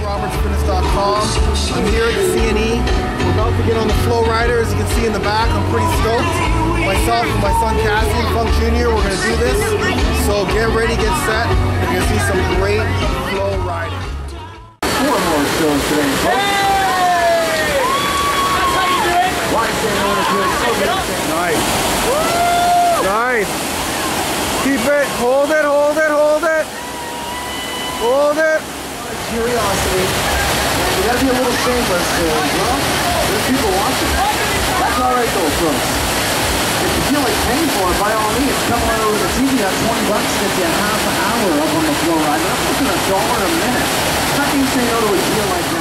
robertsfitness.com. I'm here at the C&E. We're about to get on the Flowrider. As you can see in the back, I'm pretty stoked. Myself and my son Cassian, Funk Jr., we're going to do this. So get ready, get set. You're going to see some great flow riding. 4 more shows today, folks. Hey! That's how you do it. Nice. Nice. Keep it. Hold it, hold it, hold it. Hold it. Curiosity. You gotta be a little shameless too, well, there's people watching. That's alright though, folks. If you feel like paying for it, by all means, come on over to the TV. That $20 gets you a half an hour up on the Flowrider. That's looking $1 a minute. How can you say no to a deal like that?